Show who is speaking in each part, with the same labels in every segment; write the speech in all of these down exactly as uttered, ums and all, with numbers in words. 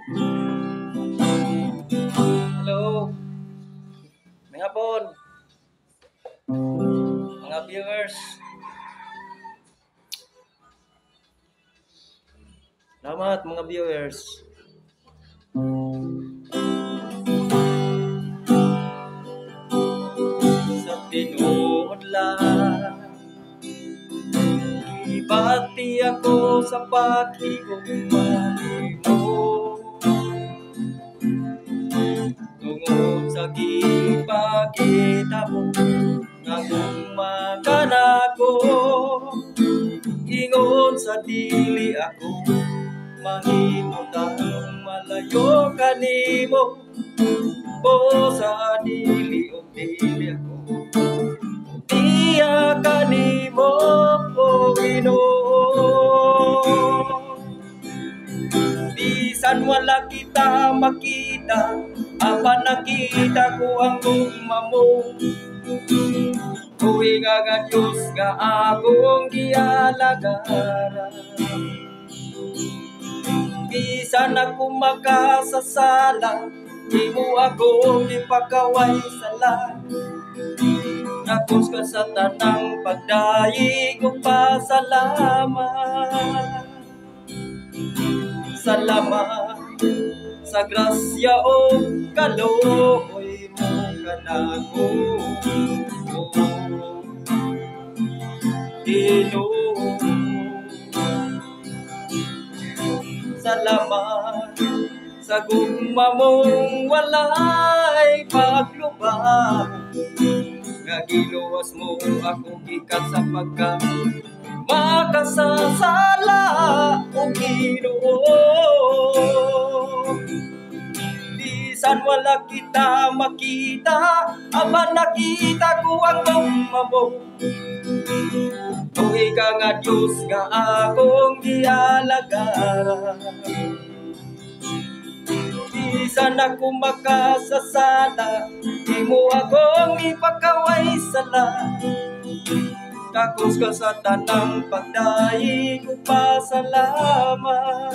Speaker 1: Hello, may hapon, mga viewers. Salamat mga viewers. Sa tinuod lang, ibati ako sa paghigugmani mo. Tungod sa gipakita mo, nga gumakan ako, ingon sa dili ako mahimot ang malayo kanimo. O sa dili o dili ako diya kanimo, o Ginoo. Bisan wala kita makita, apan nakita ko ang gugma mo. Tuwing nga Diyos nga akong gialagaran. Bisan ako makasasala, di mo ako ipakaway sala. Nakos ka sa tanang pagdayi ko pasalamat. Salamat sa grasya o kaloy mo kanako, Ginoo. Salamat sa gugma mong walay paglubag, nga giluwas mo ako gikan sa pagka makasasala, o Ginoo. Bisan wala kita makita, apan nakita ko ang gugma mo. Kung ika nga Diyos nga akong gialagaran. Bisan ako makasasala, di mo akong ipakaway sala. Takos ka sa tanang pagdayi ko pasalamat.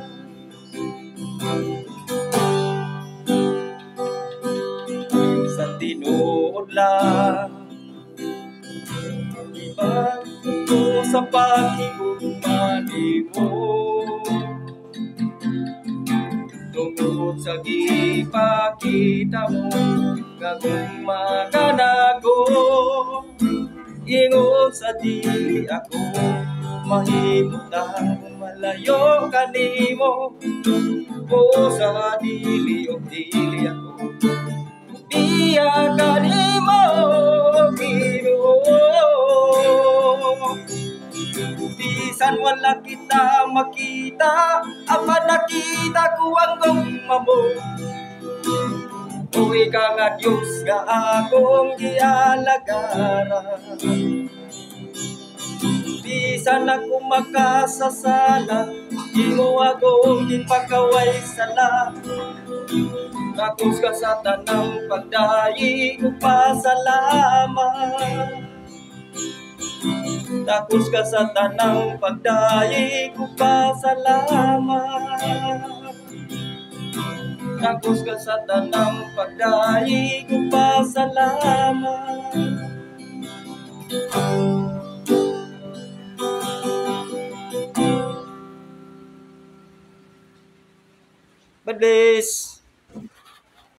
Speaker 1: Sa tinuod lang, ibang ko sa paghigugmani mo. Tungkol sa gipakita mo, nga gumakan ako, ingon sa dili ako mahimutan malayo kanimo. O sa dili o dili ako diya kanimo, Ginoo. Bisan wala kita makita, apan nakita ko ang gugma mo. O ika nga Diyos nga akong gialagaran. Bisan ako makasasala, di mo akong ipakaway sala. Takos ka sa tanang pagdayi ko pasalamat. Takos ka sa tanang pagdayi ko pasalamat. Takos ka sa tanang pagdayi ko pasalamat. Badlis.